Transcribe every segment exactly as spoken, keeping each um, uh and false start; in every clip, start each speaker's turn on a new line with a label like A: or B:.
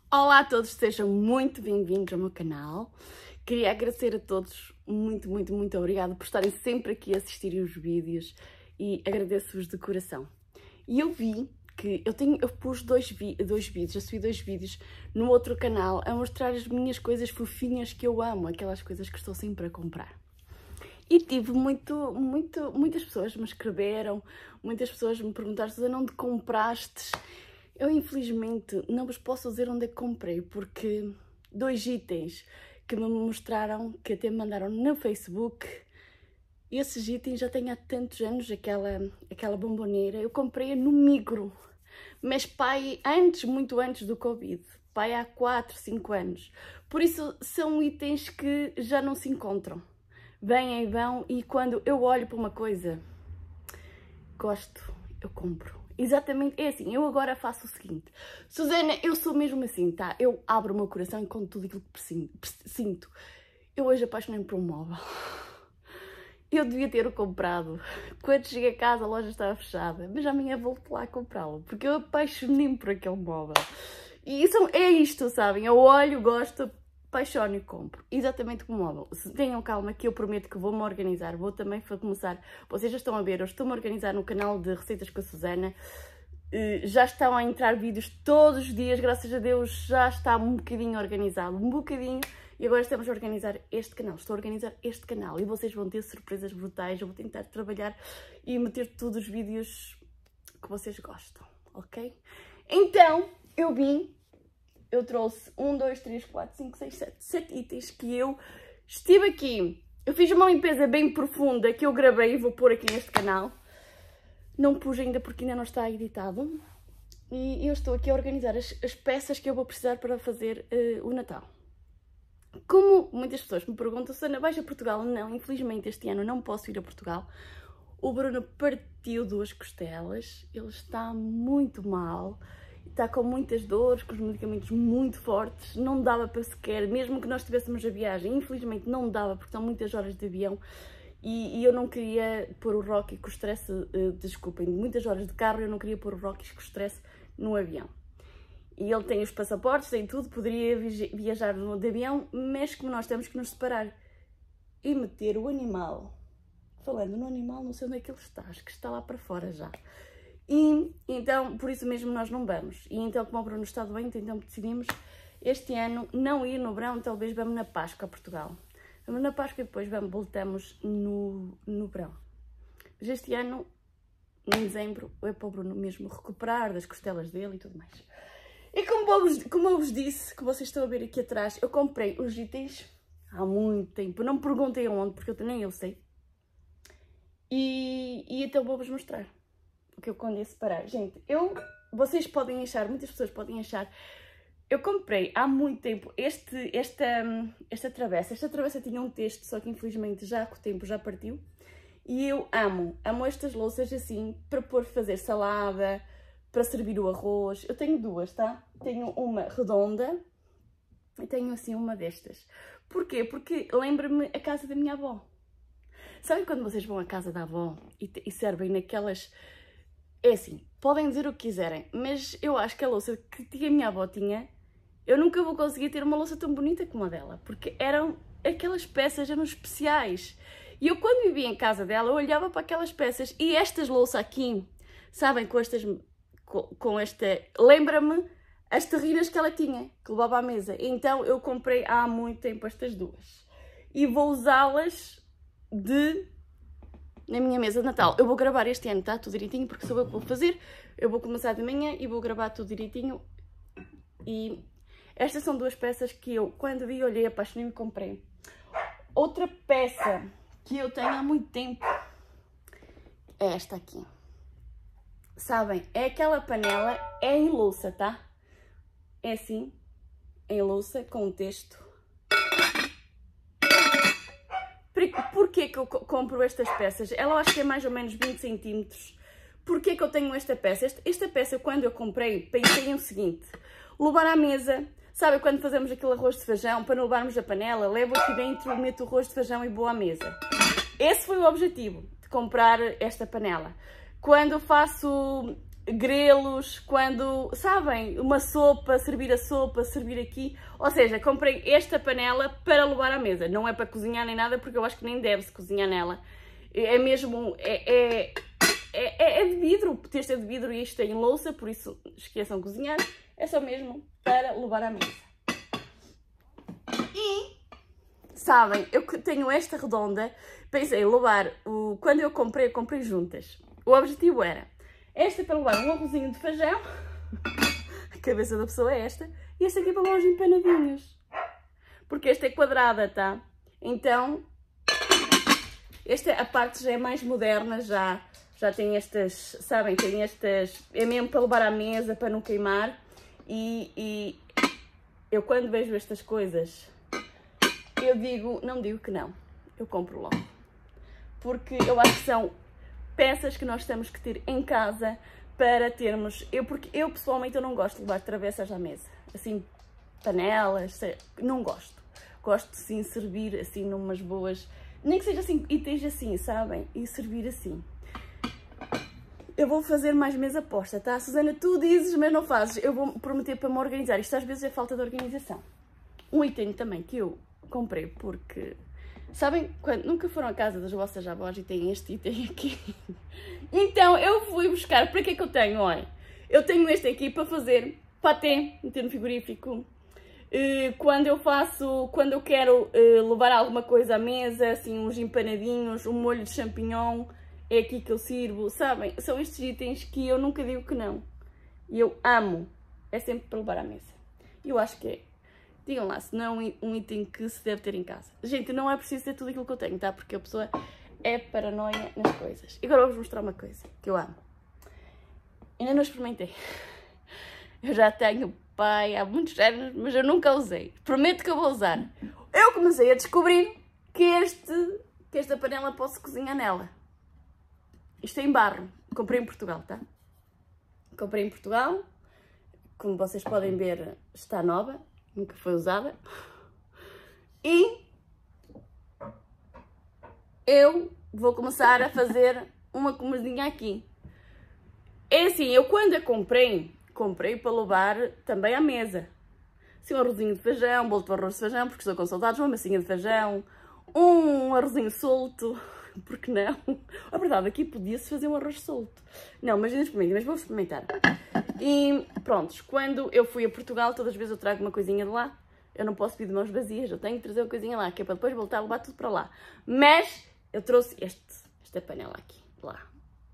A: Olá a todos, sejam muito bem-vindos ao meu canal. Queria agradecer a todos, muito, muito, muito obrigada por estarem sempre aqui a assistirem os vídeos e agradeço-vos de coração. E eu vi que eu, tenho, eu pus dois, dois vídeos, eu subi dois vídeos no outro canal a mostrar as minhas coisas fofinhas que eu amo, aquelas coisas que estou sempre a comprar. E tive muito, muito, muitas pessoas me escreveram, muitas pessoas me perguntaram se onde compraste. Eu, infelizmente, não vos posso dizer onde é que comprei, porque dois itens que me mostraram, que até me mandaram no Facebook, esses itens já têm há tantos anos, aquela, aquela bomboneira, eu comprei-a no Migros, mas pai, antes, muito antes do Covid, pai há quatro, cinco anos. Por isso, são itens que já não se encontram. Vêm e vão, e quando eu olho para uma coisa, gosto, eu compro. Exatamente, é assim, eu agora faço o seguinte, Susana, eu sou mesmo assim, tá? Eu abro o meu coração e conto tudo aquilo que sinto. Eu hoje apaixonei-me por um móvel. Eu devia ter-o comprado. Quando cheguei a casa a loja estava fechada, mas amanhã volto lá a comprá-lo, porque eu apaixonei-me por aquele móvel. E isso é isto, sabem? Eu olho, gosto, apaixono e compro. Exatamente como o móvel. Tenham calma que eu prometo que vou-me organizar. Vou também começar. Vocês já estão a ver, eu estou-me a organizar no canal de Receitas com a Susana. Já estão a entrar vídeos todos os dias, graças a Deus já está um bocadinho organizado. Um bocadinho. E agora estamos a organizar este canal. Estou a organizar este canal. E vocês vão ter surpresas brutais. Eu vou tentar trabalhar e meter todos os vídeos que vocês gostam. Ok? Então, eu vim. Eu trouxe um, dois, três, quatro, cinco, seis, sete, sete itens que eu estive aqui. Eu fiz uma limpeza bem profunda que eu gravei e vou pôr aqui neste canal. Não pus ainda porque ainda não está editado. E eu estou aqui a organizar as, as peças que eu vou precisar para fazer uh, o Natal. Como muitas pessoas me perguntam, Susana, vais a Portugal? Não, infelizmente este ano não posso ir a Portugal. O Bruno partiu duas costelas, ele está muito mal. Está com muitas dores, com os medicamentos muito fortes, não dava para sequer, mesmo que nós estivéssemos a viagem, infelizmente não dava, porque são muitas horas de avião e, e eu não queria pôr o Rocky com o stress, uh, desculpem, muitas horas de carro, eu não queria pôr o Rocky com o stress no avião. E ele tem os passaportes, tem tudo, poderia viajar no de avião, mas como nós temos que nos separar e meter o animal, falando no animal, não sei onde é que ele está, acho que está lá para fora já. E então, por isso mesmo nós não vamos. E então, como o Bruno está doente, então decidimos este ano não ir no verão, talvez vamos na Páscoa a Portugal. Vamos na Páscoa e depois vamos, voltamos no, no verão. Mas este ano, em dezembro, é para o Bruno mesmo recuperar das costelas dele e tudo mais. E como eu, vos, como eu vos disse, que vocês estão a ver aqui atrás, eu comprei os itens há muito tempo. Não me perguntem onde, porque eu nem eu sei. E, e então vou-vos mostrar o que eu quando ia separar. Gente, eu, vocês podem achar, muitas pessoas podem achar, eu comprei há muito tempo este, esta, esta travessa. Esta travessa tinha um texto, só que infelizmente já com o tempo já partiu. E eu amo, amo estas louças assim, para pôr, fazer salada, para servir o arroz. Eu tenho duas, tá? Tenho uma redonda e tenho assim uma destas. Porquê? Porque lembra-me a casa da minha avó. Sabem quando vocês vão à casa da avó e, e servem naquelas... É assim, podem dizer o que quiserem, mas eu acho que a louça que a minha avó tinha, eu nunca vou conseguir ter uma louça tão bonita como a dela, porque eram aquelas peças, eram especiais. E eu quando vivia em casa dela, eu olhava para aquelas peças e estas louças aqui, sabem, com estas, com, com esta, lembra-me as terrinas que ela tinha, que levava à mesa. Então eu comprei há muito tempo estas duas e vou usá-las de... na minha mesa de Natal. Eu vou gravar este ano, tá? Tudo direitinho, porque sou eu que vou fazer. Eu vou começar de manhã e vou gravar tudo direitinho. E estas são duas peças que eu, quando vi, olhei, apaixonei-me e comprei. Outra peça que eu tenho há muito tempo é esta aqui. Sabem, é aquela panela, é em louça, tá? É assim, em louça, com um texto. Porquê que eu compro estas peças? Ela acho que é mais ou menos vinte centímetros. Porquê que eu tenho esta peça? Esta, esta peça, quando eu comprei, pensei no seguinte. Levar à mesa, sabe quando fazemos aquele arroz de feijão, para não levarmos a panela, levo aqui dentro, meto o arroz de feijão e vou à mesa. Esse foi o objetivo, de comprar esta panela. Quando eu faço grelos, quando, sabem, uma sopa, servir a sopa, servir aqui. Ou seja, comprei esta panela para levar à mesa. Não é para cozinhar nem nada, porque eu acho que nem deve-se cozinhar nela. É mesmo, é, é, é, é de vidro, este é de vidro e isto é em louça, por isso esqueçam cozinhar. É só mesmo para levar à mesa. E, sabem, eu tenho esta redonda, pensei em levar, o, quando eu comprei, eu comprei juntas. O objetivo era esta para levar um arrozinho de feijão, a cabeça da pessoa é esta, e esta aqui para levar os empanadinhos. Porque esta é quadrada, tá? Então, esta, a parte já é mais moderna, já, já tem estas, sabem, tem estas, é mesmo para levar à mesa, para não queimar. E, e eu quando vejo estas coisas, eu digo, não digo que não, eu compro logo. Porque eu acho que são peças que nós temos que ter em casa para termos, eu, porque eu pessoalmente eu não gosto de levar travessas à mesa, assim, panelas, sei, não gosto. Gosto sim de servir assim numas boas, nem que seja assim, itens assim, sabem? E servir assim. Eu vou fazer mais mesa posta, tá? Susana, tu dizes, mas não fazes. Eu vou prometer para me organizar. Isto às vezes é falta de organização. Um item também que eu comprei porque... Sabem, quando nunca foram à casa das vossas avós e têm este item aqui? Então eu fui buscar, para que é que eu tenho? Olha, eu tenho este aqui para fazer patê, meter no frigorífico. Quando eu faço, quando eu quero levar alguma coisa à mesa, assim uns empanadinhos, um molho de champignon, é aqui que eu sirvo, sabem? São estes itens que eu nunca digo que não. E eu amo, é sempre para levar à mesa. E eu acho que é. Digam lá, se não é um item que se deve ter em casa. Gente, não é preciso ter tudo aquilo que eu tenho, tá? Porque a pessoa é paranoia nas coisas. E agora vou-vos mostrar uma coisa que eu amo. Ainda não experimentei. Eu já tenho pai há muitos anos, mas eu nunca usei. Prometo que eu vou usar. Eu comecei a descobrir que, este, que esta panela posso cozinhar nela. Isto é em barro. Comprei em Portugal, tá? Comprei em Portugal. Como vocês podem ver, está nova. Nunca foi usada. E eu vou começar a fazer uma comidinha aqui. É assim, eu quando a comprei, comprei para levar também à mesa. Assim, um arrozinho de feijão, um bolo de arroz de feijão, porque estou com saudades, uma massinha de feijão, um arrozinho solto, porque não? A verdade, aqui podia-se fazer um arroz solto. Não, mas ainda experimentei, mas vou experimentar. E prontos, quando eu fui a Portugal, todas as vezes eu trago uma coisinha de lá. Eu não posso vir de mãos vazias, eu tenho que trazer uma coisinha lá, que é para depois voltar a levar tudo para lá. Mas eu trouxe este, esta panela aqui, de lá,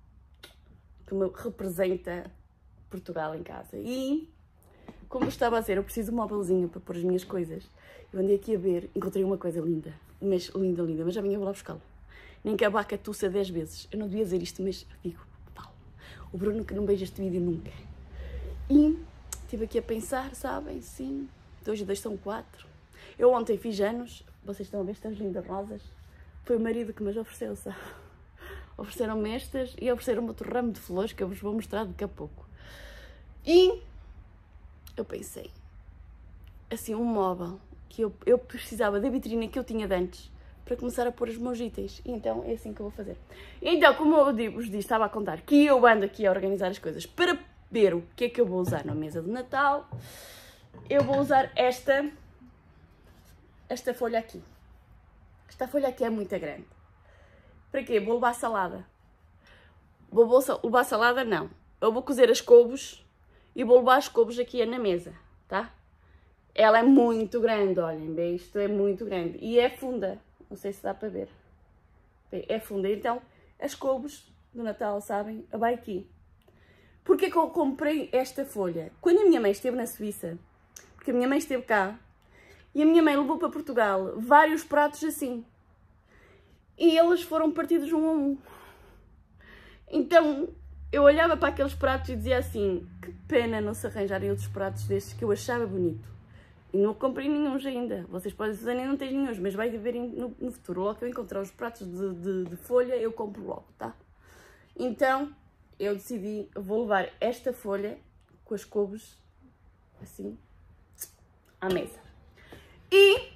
A: que me representa Portugal em casa. E, como eu estava a dizer, eu preciso de um móvelzinho para pôr as minhas coisas. Eu andei aqui a ver, encontrei uma coisa linda, mas linda, linda, mas já vinha lá buscá-lo. Nem que a vaca tussa dez vezes. Eu não devia dizer isto, mas digo, pau. O Bruno que não beija este vídeo nunca. E estive aqui a pensar, sabem, sim, dois e dois são quatro. Eu ontem fiz anos, vocês estão a ver estas lindas rosas. Foi o marido que me as ofereceu, sabe? Ofereceram-me estas e ofereceram-me outro ramo de flores que eu vos vou mostrar daqui a pouco. E eu pensei, assim, um móvel que eu, eu precisava da vitrine que eu tinha de antes para começar a pôr os meus itens. E então é assim que eu vou fazer. Então, como eu vos disse, estava a contar que eu ando aqui a organizar as coisas para ver o que é que eu vou usar na mesa de Natal. Eu vou usar esta, esta folha aqui. Esta folha aqui é muito grande. Para quê? Vou levar salada. Vou levar salada? Não. Eu vou cozer as couves e vou levar as couves aqui na mesa, tá? Ela é muito grande, olhem, bem, isto é muito grande. E é funda, não sei se dá para ver. Bem, é funda, então as couves do Natal, sabem? Vai aqui. Porquê é que eu comprei esta folha? Quando a minha mãe esteve na Suíça, porque a minha mãe esteve cá, e a minha mãe levou para Portugal vários pratos assim. E eles foram partidos um a um. Então, eu olhava para aqueles pratos e dizia assim, que pena não se arranjarem outros pratos destes que eu achava bonito. E não comprei nenhuns ainda. Vocês podem dizer, não tens nenhuns, mas vai haver no, no futuro. Logo que eu encontrar os pratos de, de, de folha, eu compro logo, tá? Então, eu decidi, vou levar esta folha com as couves, assim, à mesa. E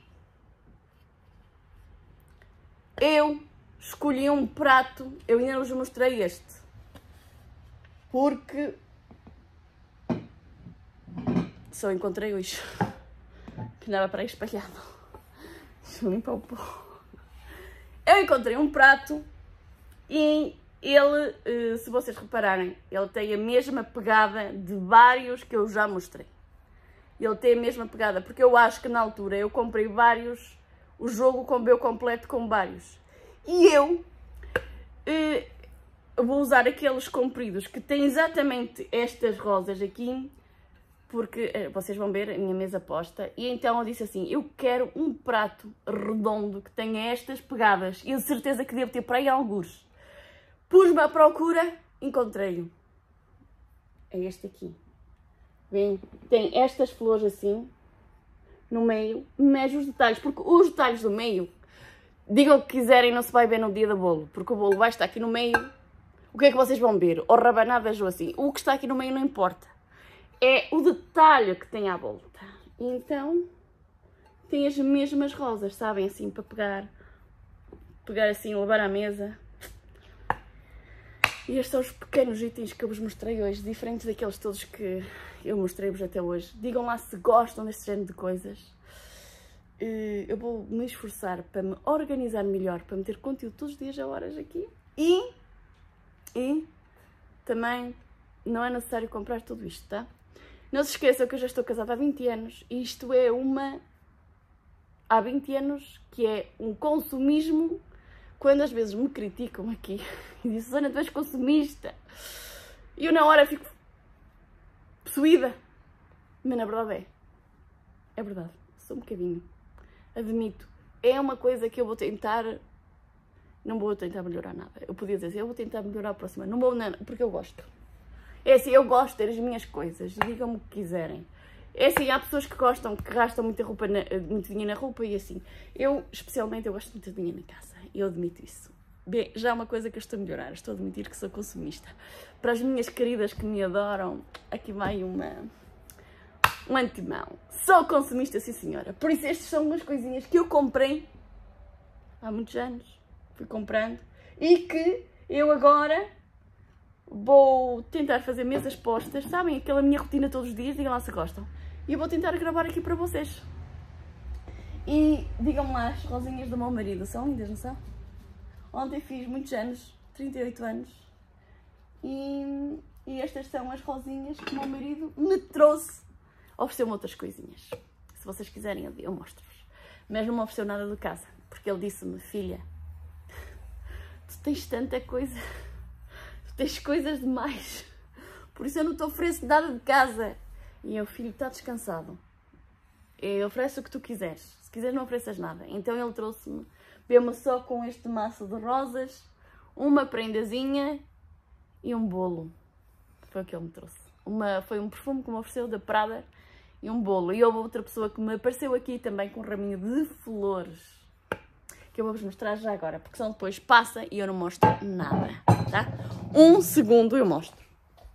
A: eu escolhi um prato, eu ainda não vos mostrei este, porque só encontrei hoje, que andava para aí espalhado. Deixa eu limpar o pó. Eu encontrei um prato e ele, se vocês repararem, ele tem a mesma pegada de vários que eu já mostrei. Ele tem a mesma pegada, porque eu acho que na altura eu comprei vários, o jogo combo completo com vários. E eu eh, vou usar aqueles compridos que têm exatamente estas rosas aqui, porque eh, vocês vão ver a minha mesa posta. E então eu disse assim, eu quero um prato redondo que tenha estas pegadas. E eu de certeza que devo ter para aí algures. Pus-me à procura, encontrei-o. É este aqui. Vem, tem estas flores assim, no meio, mas os detalhes, porque os detalhes do meio, digam o que quiserem, não se vai ver no dia do bolo, porque o bolo vai estar aqui no meio. O que é que vocês vão ver? Ou rabanadas ou assim. O que está aqui no meio não importa. É o detalhe que tem à volta. Então, tem as mesmas rosas, sabem? Assim, para pegar, pegar assim, levar à mesa. E estes são os pequenos itens que eu vos mostrei hoje, diferentes daqueles todos que eu mostrei-vos até hoje. Digam lá se gostam deste género de coisas. Eu vou me esforçar para me organizar melhor, para meter conteúdo todos os dias a horas aqui. E, e também não é necessário comprar tudo isto, tá? Não se esqueçam que eu já estou casada há vinte anos e isto é uma... Há vinte anos que é um consumismo. Quando às vezes me criticam aqui e dizem, Susana, tu és consumista. E eu na hora fico possuída. Mas na verdade é. É verdade. Sou um bocadinho. Admito. É uma coisa que eu vou tentar... Não vou tentar melhorar nada. Eu podia dizer assim, eu vou tentar melhorar a próxima. Não vou, não, porque eu gosto. É assim, eu gosto de ter as minhas coisas. Digam-me o que quiserem. É assim, há pessoas que gostam, que gastam muita roupa na, muito dinheiro na roupa e assim. Eu, especialmente, eu gosto muito de dinheiro na casa. Eu admito isso. Bem, já é uma coisa que eu estou a melhorar. Estou a admitir que sou consumista. Para as minhas queridas que me adoram, aqui vai uma... Um antemão. Sou consumista, sim senhora. Por isso, estas são umas coisinhas que eu comprei há muitos anos. Fui comprando. E que eu agora vou tentar fazer mesas postas. Sabem? Aquela minha rotina todos os dias. Digam lá se gostam. E eu vou tentar gravar aqui para vocês. E digam-me lá, as rosinhas do meu marido são lindas, não são? Ontem fiz muitos anos, trinta e oito anos. E, e estas são as rosinhas que o meu marido me trouxe. Ofereceu-me outras coisinhas. Se vocês quiserem, eu, eu mostro-vos. Mas não me ofereceu nada de casa. Porque ele disse-me, filha, tu tens tanta coisa. Tu tens coisas demais. Por isso eu não te ofereço nada de casa. E eu, filho, está descansado. Eu ofereço o que tu quiseres. Se quiseres, não ofereças nada. Então ele trouxe-me, veio-me só com este maço de rosas, uma prendazinha e um bolo. Foi o que ele me trouxe. Uma, foi um perfume que me ofereceu da Prada e um bolo. E houve outra pessoa que me apareceu aqui também com um raminho de flores. Que eu vou-vos mostrar já agora, porque senão depois passa e eu não mostro nada, tá? Um segundo eu mostro.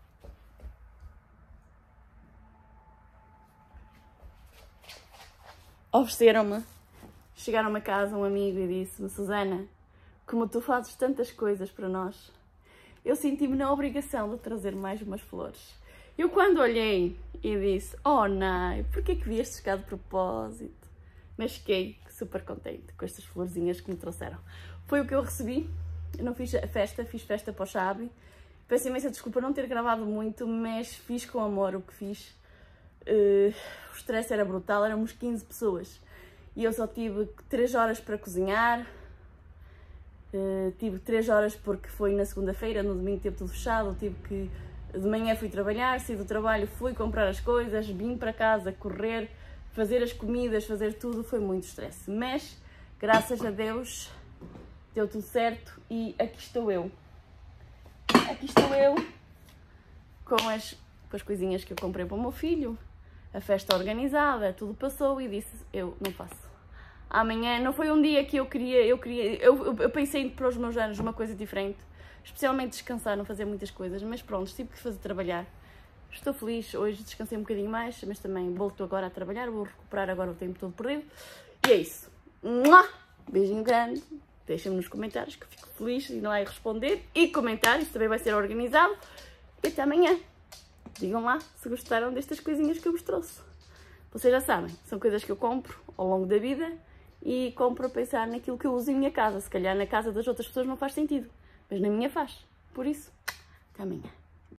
A: Ofereceram-me, chegaram-me a casa um amigo e disse-me, Susana, como tu fazes tantas coisas para nós, eu senti-me na obrigação de trazer mais umas flores. Eu quando olhei e disse, oh não, porquê que viestes cá de propósito? Mas fiquei super contente com estas florzinhas que me trouxeram. Foi o que eu recebi, eu não fiz a festa, fiz festa para o Xabi. Peço imensa desculpa não ter gravado muito, mas fiz com amor o que fiz. Uh, o stress era brutal, éramos quinze pessoas e eu só tive três horas para cozinhar. Uh, tive três horas porque foi na segunda-feira, no domingo teve tudo fechado, tive que, de manhã fui trabalhar, saí do trabalho, fui comprar as coisas, vim para casa, correr, fazer as comidas, fazer tudo, foi muito stress, mas graças a Deus deu tudo certo e aqui estou eu, aqui estou eu com as, com as coisinhas que eu comprei para o meu filho. A festa organizada, tudo passou e disse, eu não faço. Amanhã não foi um dia que eu queria, eu queria, eu, eu, eu pensei em para os meus anos uma coisa diferente, especialmente descansar, não fazer muitas coisas, mas pronto, tive que fazer trabalhar. Estou feliz, hoje descansei um bocadinho mais, mas também volto agora a trabalhar, vou recuperar agora o tempo todo perdido. E é isso. Beijinho grande, deixem-me nos comentários que fico feliz e não é responder, e comentários, também vai ser organizado. E até amanhã. Digam lá se gostaram destas coisinhas que eu vos trouxe. Vocês já sabem, são coisas que eu compro ao longo da vida e compro a pensar naquilo que eu uso em minha casa. Se calhar na casa das outras pessoas não faz sentido, mas na minha faz. Por isso, até amanhã.